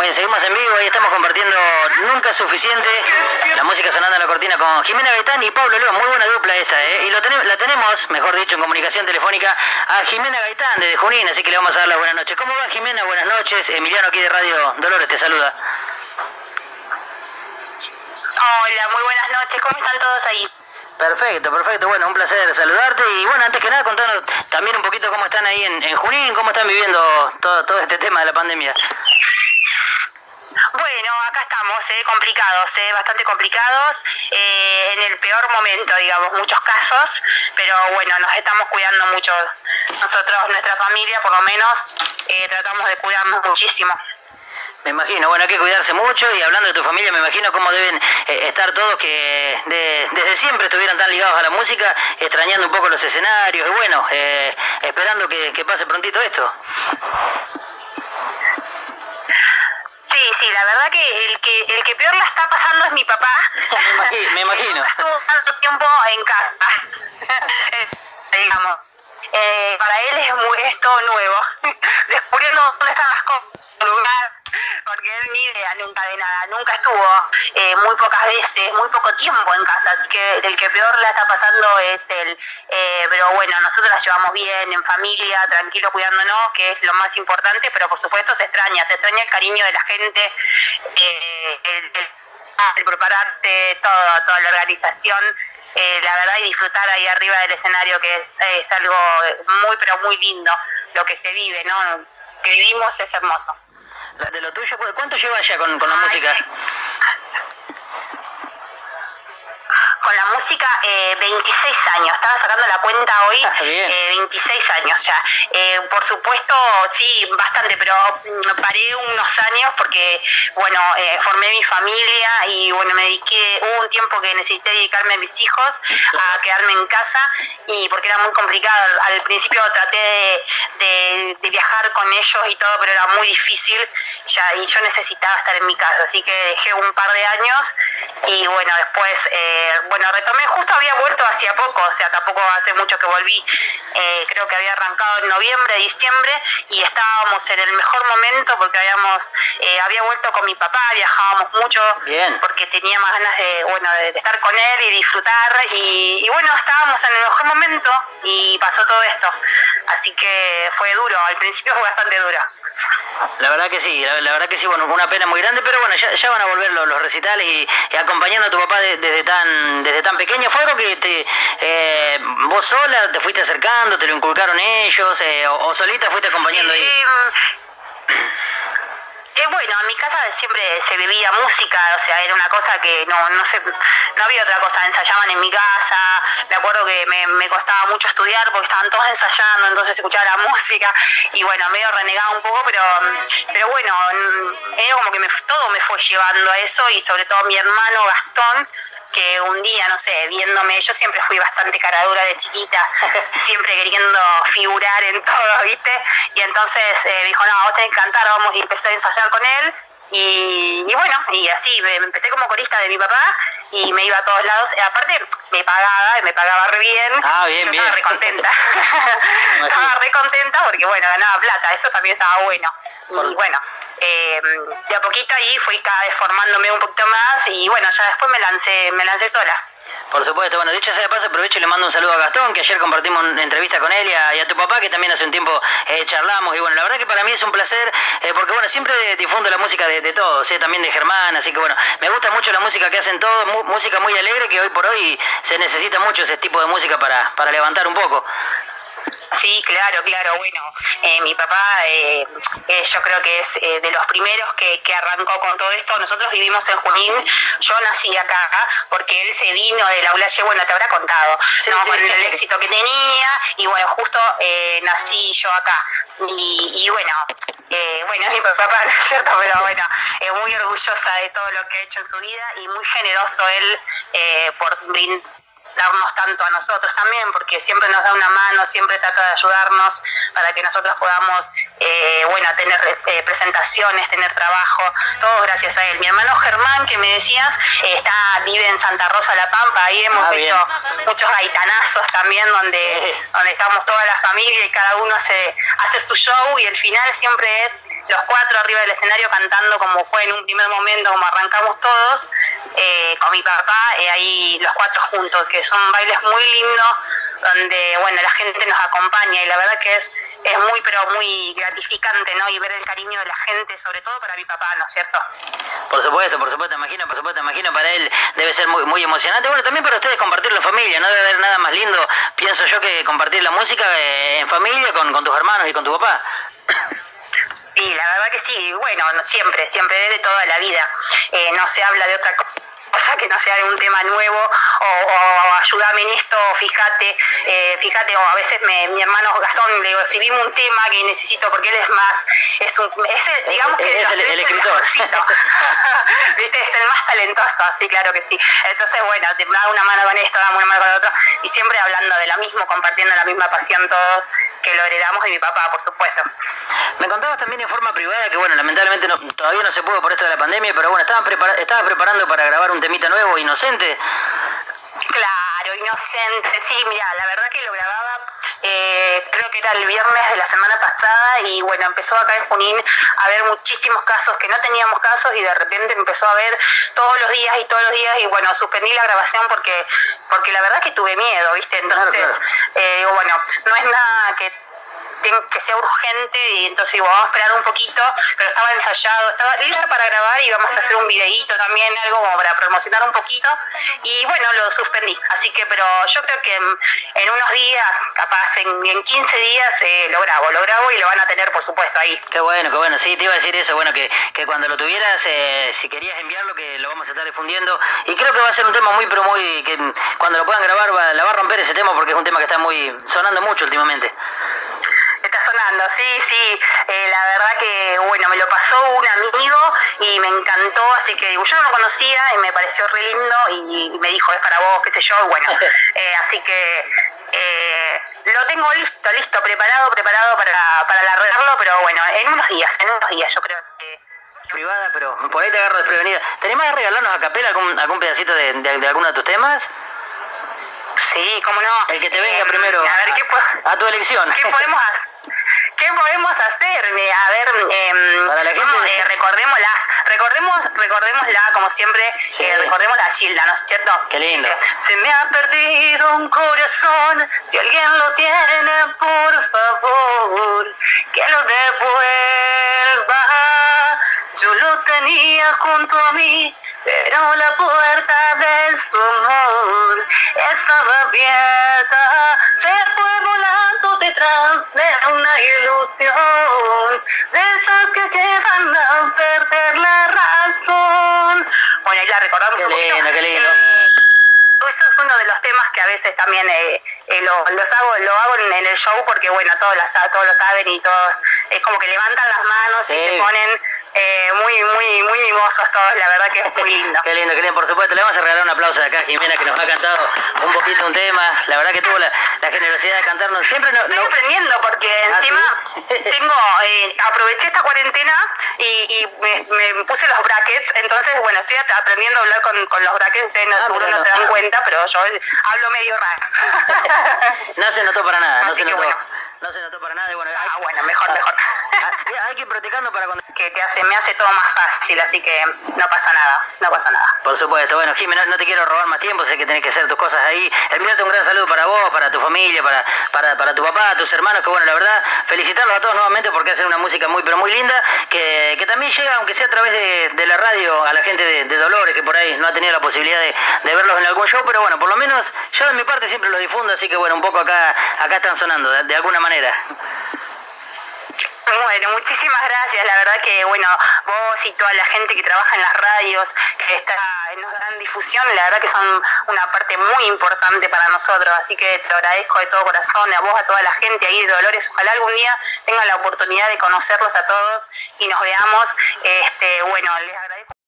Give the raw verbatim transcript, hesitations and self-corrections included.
eh, seguimos en vivo y estamos compartiendo Nunca es Suficiente, la música sonando en la cortina con Jimena Gaitán y Pablo León. Muy buena dupla esta, ¿eh? Y lo ten la tenemos, mejor dicho, en comunicación telefónica a Jimena Gaitán desde Junín, así que le vamos a dar las buenas noches. ¿Cómo va, Jimena? Buenas noches. Emiliano aquí de Radio Dolores te saluda. Hola, muy buenas noches. ¿Cómo están todos ahí? Perfecto, perfecto. Bueno, un placer saludarte y bueno, antes que nada contanos también un poquito cómo están ahí en, en Junín, cómo están viviendo todo, todo este tema de la pandemia. Bueno, acá estamos, eh, complicados, eh, bastante complicados, eh, en el peor momento, digamos, muchos casos, pero bueno, nos estamos cuidando mucho. Nosotros, nuestra familia, por lo menos, eh, tratamos de cuidarnos muchísimo. Me imagino, bueno, hay que cuidarse mucho y hablando de tu familia, me imagino cómo deben eh, estar todos que de, desde siempre estuvieron tan ligados a la música, extrañando un poco los escenarios y bueno, eh, esperando que, que pase prontito esto. Sí, sí, la verdad que el que el que peor la está pasando es mi papá. Me imagino. Me imagino. Nunca estuvo tanto tiempo en casa, digamos. Eh, para él es, muy, es todo nuevo, descubriendo dónde están las cosas, lugar, porque él ni idea nunca de nada, nunca estuvo eh, muy pocas veces, muy poco tiempo en casa, así que el que peor la está pasando es él. Eh, pero bueno, nosotros la llevamos bien, en familia, tranquilo, cuidándonos, que es lo más importante, pero por supuesto se extraña, se extraña el cariño de la gente, eh, el, el, el prepararte, todo, toda la organización. Eh, la verdad, y disfrutar ahí arriba del escenario, que es, es algo muy, pero muy lindo, lo que se vive, ¿no? Que vivimos es hermoso. De lo tuyo, ¿cuánto llevas ya con, con la Ay, música? Con la música, eh, veintiséis años, estaba sacando la cuenta hoy, ah, eh, veintiséis años ya. Eh, por supuesto, sí, bastante, pero paré unos años porque, bueno, eh, formé mi familia y, bueno, me dediqué, hubo un tiempo que necesité dedicarme a mis hijos, a quedarme en casa, y porque era muy complicado. Al, al principio traté de, de, de viajar con ellos y todo, pero era muy difícil ya, y yo necesitaba estar en mi casa, así que dejé un par de años y, bueno, después... Eh, bueno, retomé, justo había vuelto hacía poco, o sea, tampoco hace mucho que volví, eh, creo que había arrancado en noviembre, diciembre, y estábamos en el mejor momento porque habíamos, eh, había vuelto con mi papá, viajábamos mucho, Bien. Porque tenía más ganas de, bueno, de, de estar con él y disfrutar, y, y bueno, estábamos en el mejor momento y pasó todo esto, así que fue duro, al principio fue bastante duro. La verdad que sí, la, la verdad que sí, bueno, una pena muy grande, pero bueno, ya, ya van a volver los, los recitales y, y acompañando a tu papá de, desde tan desde tan pequeño. ¿Fue algo que te, eh, vos sola te fuiste acercando, te lo inculcaron ellos, eh, o, o solita fuiste acompañando ahí? Eh, Eh, bueno, en mi casa siempre se bebía música, o sea, era una cosa que no no sé, no había otra cosa, ensayaban en mi casa, me acuerdo que me, me costaba mucho estudiar porque estaban todos ensayando, entonces escuchaba la música y bueno, medio renegaba un poco, pero pero bueno, era como que me, todo me fue llevando a eso, y sobre todo mi hermano Gastón, que un día, no sé, viéndome, yo siempre fui bastante caradura de chiquita, siempre queriendo figurar en todo, ¿viste? Y entonces eh, dijo, no, vos tenés que cantar, vamos, y empecé a ensayar con él, y, y bueno, y así, me empecé como corista de mi papá, y me iba a todos lados, y aparte me pagaba, y me pagaba re bien, ah, bien, yo bien. estaba re contenta, estaba re contenta porque, bueno, ganaba plata, eso también estaba bueno, y Por... bueno... Eh, de a poquito ahí fui cada vez formándome un poquito más y bueno, ya después me lancé me lancé sola. Por supuesto, bueno, dicho sea de paso, aprovecho y le mando un saludo a Gastón, que ayer compartimos una entrevista con él, y a, y a tu papá, que también hace un tiempo eh, charlamos, y bueno, la verdad que para mí es un placer, eh, porque bueno, siempre difundo la música de, de todos, eh, también de Germán, así que bueno, me gusta mucho la música que hacen todos, mu música muy alegre, que hoy por hoy se necesita mucho ese tipo de música para, para levantar un poco. Sí, claro, claro, bueno, eh, mi papá eh, eh, yo creo que es eh, de los primeros que, que arrancó con todo esto. Nosotros vivimos en Junín, yo nací acá porque él se vino de la Ulaye, bueno, te habrá contado, sí, ¿no? Sí. Con el éxito que tenía, y bueno, justo eh, nací yo acá, y, y bueno, eh, bueno, es mi papá, ¿no es cierto? Pero bueno, eh, muy orgullosa de todo lo que ha hecho en su vida, y muy generoso él eh, por brindar darnos tanto a nosotros también, porque siempre nos da una mano, siempre trata de ayudarnos para que nosotros podamos, eh, bueno, tener este, presentaciones, tener trabajo, todo gracias a él. Mi hermano Germán, que me decías, eh, está vive en Santa Rosa La Pampa, ahí hemos ah, hecho bien. muchos gaitanazos también, donde, sí. donde estamos toda la familia y cada uno hace, hace su show, y el final siempre es los cuatro arriba del escenario cantando como fue en un primer momento, como arrancamos todos, eh, con mi papá, eh, ahí los cuatro juntos, que son bailes muy lindos, donde, bueno, la gente nos acompaña y la verdad que es, es muy, pero muy gratificante, ¿no? Y ver el cariño de la gente, sobre todo para mi papá, ¿no es cierto? Por supuesto, por supuesto, imagino, por supuesto, imagino, para él debe ser muy, muy emocionante. Bueno, también para ustedes compartirlo en familia, no debe haber nada más lindo, pienso yo, que compartir la música eh, en familia con, con tus hermanos y con tu papá. Sí, la verdad que sí, bueno, siempre, siempre, desde toda la vida. Eh, no se habla de otra cosa que no sea de un tema nuevo, o, o ayúdame en esto, o fíjate, eh, fíjate, o a veces me, mi hermano Gastón, le digo, escribimos un tema que necesito, porque él es más, es un, es el, digamos que es el, el escritor. ¿Viste? Es el más talentoso, sí, claro que sí. Entonces, bueno, te da una mano con esto, dame una mano con otro, y siempre hablando de lo mismo, compartiendo la misma pasión todos, que lo heredamos de mi papá, por supuesto. Me contabas también en forma privada que, bueno, lamentablemente no, todavía no se pudo por esto de la pandemia, pero bueno, estaban prepara estabas preparando para grabar un temita nuevo, Inocente. Claro, Inocente, sí, mira, la verdad que lo grababa, eh, creo que era el viernes de la semana pasada, y bueno, empezó acá en Junín a haber muchísimos casos, que no teníamos casos, y de repente empezó a haber todos los días y todos los días, y bueno, suspendí la grabación porque porque la verdad que tuve miedo, ¿viste? Entonces, claro, claro. Eh, digo, bueno, no es nada que que sea urgente, y entonces digo, vamos a esperar un poquito, pero estaba ensayado, estaba lista para grabar, y vamos a hacer un videíto también, algo como para promocionar un poquito, y bueno, lo suspendí, así que, pero yo creo que en, en unos días, capaz en, en quince días, eh, lo grabo, lo grabo y lo van a tener, por supuesto, ahí. Qué bueno, qué bueno, sí, te iba a decir eso, bueno, que, que cuando lo tuvieras, eh, si querías enviarlo, que lo vamos a estar difundiendo, y creo que va a ser un tema muy, pero muy, que cuando lo puedan grabar, va, la va a romper ese tema, porque es un tema que está muy sonando mucho últimamente. Está sonando, sí, sí, eh, la verdad que, bueno, me lo pasó un amigo y me encantó, así que yo no lo conocía y me pareció re lindo, y, y me dijo, es para vos, qué sé yo, y bueno, eh, así que eh, lo tengo listo, listo, preparado, preparado para, para largarlo, pero bueno, en unos días, en unos días yo creo que... Privada, pero por ahí te agarro desprevenida. ¿Tenés más de regalarnos a capela algún, algún pedacito de, de, de alguno de tus temas? Sí, cómo no. El que te venga eh, primero. A ver, ¿qué a, a tu elección. ¿Qué podemos hacer? ¿Qué podemos hacer? A ver, eh, para la gente, vamos, eh, recordémosla, recordemos, recordémosla como siempre, sí. eh, recordémosla a Gilda, ¿no es cierto? Qué lindo. Dice, se me ha perdido un corazón, si alguien lo tiene, por favor, que lo devuelva. Yo lo tenía junto a mí, pero la puerta de su amor estaba abierta, se fue volando detrás de una ilusión, de esas que llevan a perder la razón. Bueno, ahí la recordamos qué un poquito. Lindo, qué lindo. Eh, eso es uno de los temas que a veces también eh, eh, lo, los hago, lo hago en, en el show, porque bueno, todos, las, todos lo saben, y todos es como que levantan las manos, sí, y se ponen eh, muy, muy, muy mimosos todos, la verdad que es muy lindo. Qué lindo, qué lindo, por supuesto. Le vamos a regalar un aplauso de acá a Jimena, que nos ha cantado un poquito un tema. La verdad que tuvo la, la generosidad de cantarnos. Siempre no, Estoy no... aprendiendo, porque ¿Ah, encima sí? tengo, eh, aproveché esta cuarentena y, y me, me puse los brackets, entonces bueno, estoy aprendiendo a hablar con, con los brackets, ustedes no, ah, seguro no, no se dan cuenta, pero yo hablo medio raro. No se notó para nada, no Así se notó. Bueno. No se notó para nada. Y bueno, ah, hay, bueno, mejor, mejor. Hay que ir practicando para cuando... Que te hace, me hace todo más fácil, así que no pasa nada, no pasa nada. Por supuesto. Bueno, Jimena, no, no te quiero robar más tiempo, sé que tenés que hacer tus cosas ahí. Enviarte un gran saludo para vos, para tu familia, para, para, para tu papá, tus hermanos, que bueno, la verdad, felicitarlos a todos nuevamente porque hacen una música muy, pero muy linda, que, que también llega, aunque sea a través de, de la radio, a la gente de, de Dolores, que por ahí no ha tenido la posibilidad de, de verlos en algún show, pero bueno, por lo menos yo de mi parte siempre los difundo, así que bueno, un poco acá, acá están sonando, de, de alguna manera. Bueno, muchísimas gracias, la verdad que bueno, vos y toda la gente que trabaja en las radios, que está, nos dan difusión, la verdad que son una parte muy importante para nosotros, así que te lo agradezco de todo corazón, a vos, a toda la gente ahí de Dolores, ojalá algún día tengan la oportunidad de conocerlos a todos y nos veamos, este, bueno, les agradezco.